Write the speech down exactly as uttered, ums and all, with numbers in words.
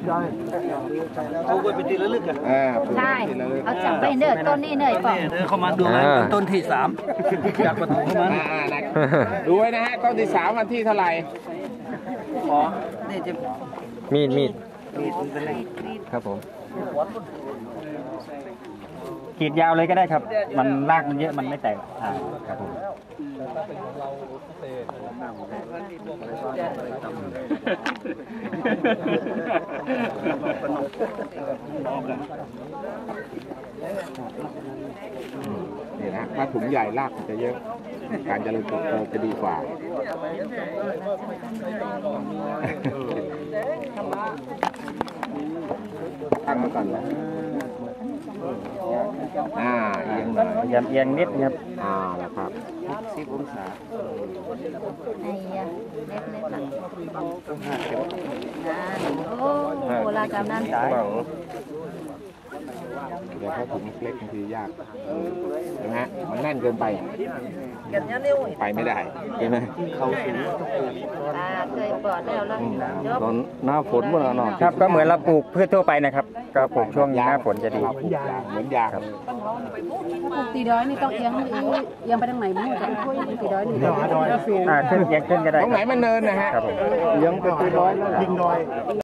เอาไว้เป็นทีละลึกอ่ะใช่เอาจับไปเนื้อต้นนี้เนื้อป่องเขามาดูต้นที่สามจากประตูเข้ามาดูไว้นะฮะต้นที่สามวันที่เท่าไหร่อ๋อนี่จะมีดมีดมีดเป็นไรครับผมขีดยาวเลยก็ได้ครับมันรากมันเยอะมันไม่แตกอ่าครับผมนี่นะถ้าถุงใหญ่รากมันจะเยอะการเจริญเติบโตจะดีกว่าตั้งมาก่อนเลยอ่าเอียงหน่อยเอียงเอียงนิดครับอ่าแล้วครับสิบองศาไอ้เล็กเล็กหลังโอ้โหรากำนันเดี๋ยวเขาถุงเล็กบางทียากใช่ไหมมันแน่นเกินไปไปไม่ได้ใช่ไหมเขาสูงเคยปลอดแล้วแล้วตอนหน้าฝนเมื่อหน่อยครับก็เหมือนเราปลูกพืชทั่วไปนะครับก็ปลูกช่วงหน้าฝนจะดีเหมือนยาครับปลูกตีดอยนี่ต้องเอียงเอียงไปทางไหนมั้งจะช่วยตีดอยนี่อ่าขึ้นเอียงขึ้นก็ได้ตรงไหนมันเนินนะฮะครับผมเอียงไปตีดอยยิงดอย